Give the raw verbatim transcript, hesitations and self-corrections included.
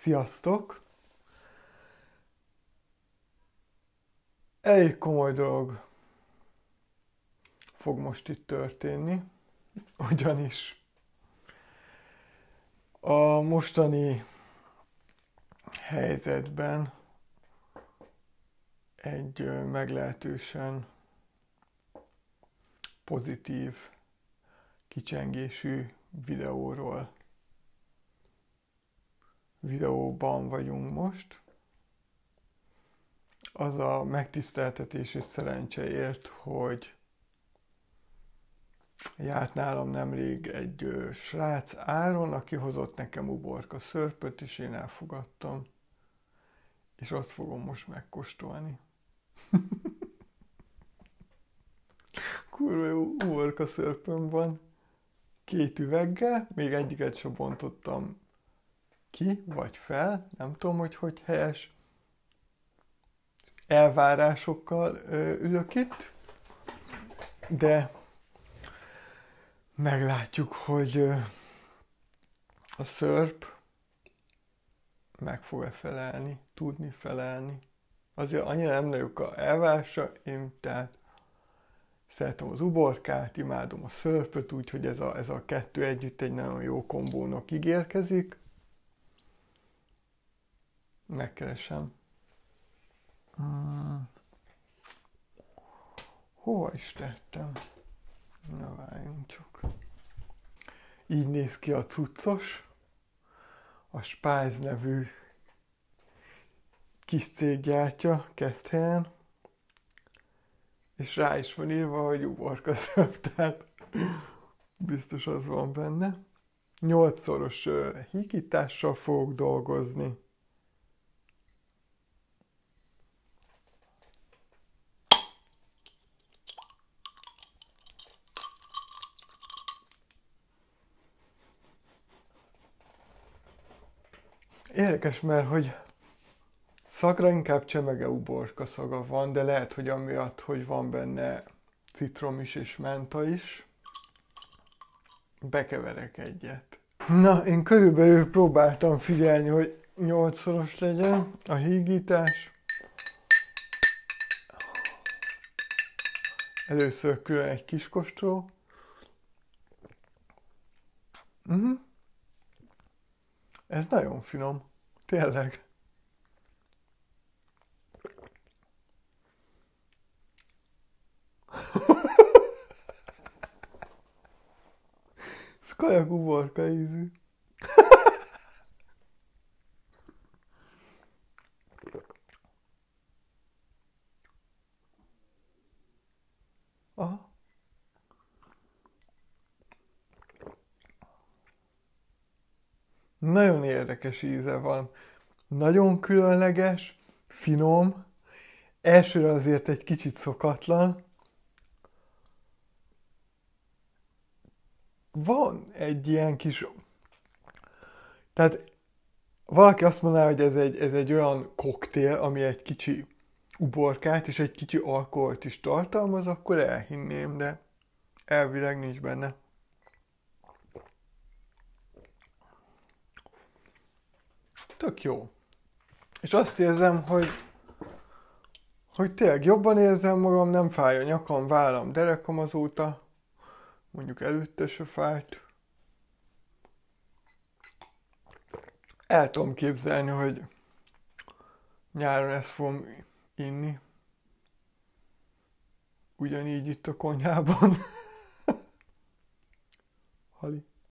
Sziasztok! Elég komoly dolog fog most itt történni, ugyanis a mostani helyzetben egy meglehetősen pozitív kicsengésű videóról videóban vagyunk most. Az a megtiszteltetés és szerencse ért, hogy járt nálam nemrég egy ö, srác Áron, aki hozott nekem uborka szörpöt, és én elfogadtam. És azt fogom most megkóstolni. Kurva jó uborka szörpöm van. Két üveggel, még egyiket sem bontottam ki, vagy fel, nem tudom, hogy hogy helyes elvárásokkal ö, ülök itt, de meglátjuk, hogy ö, a szörp meg fog-e felelni, tudni felelni. Azért annyira nem nagyok a elvárása, én tehát szeretem az uborkát, imádom a szörpöt, úgyhogy ez a, ez a kettő együtt egy nagyon jó kombónak ígérkezik. Megkeresem. Hmm. Hova is tettem? Na várjunk csak. Így néz ki a cuccos. A Spice nevű kis cég gyártja Keszthelyen. És rá is van írva, hogy uborka szörp, tehát biztos az van benne. Nyolcszoros uh, hígítással fogok dolgozni. Érdekes, mert hogy szagra inkább csemege uborka szaga van, de lehet, hogy amiatt, hogy van benne citrom is és menta is, bekeverek egyet. Na, én körülbelül próbáltam figyelni, hogy nyolcszoros legyen a hígítás. Először külön egy kis kóstoló. Uh-huh. Ez nagyon finom. Tényleg. Ez kajak uborka ízű. Aha. Nagyon érdekes íze van. Nagyon különleges, finom, elsőre azért egy kicsit szokatlan. Van egy ilyen kis... Tehát valaki azt mondaná, hogy ez egy, ez egy olyan koktél, ami egy kicsi uborkát és egy kicsi alkoholt is tartalmaz, akkor elhinném, de elvileg nincs benne. Tök jó. És azt érzem, hogy, hogy tényleg jobban érzem magam, nem fáj a nyakam, vállam, derekam azóta. Mondjuk előtte se fájt. El tudom képzelni, hogy nyáron ezt fogom inni. Ugyanígy itt a konyhában. Hali.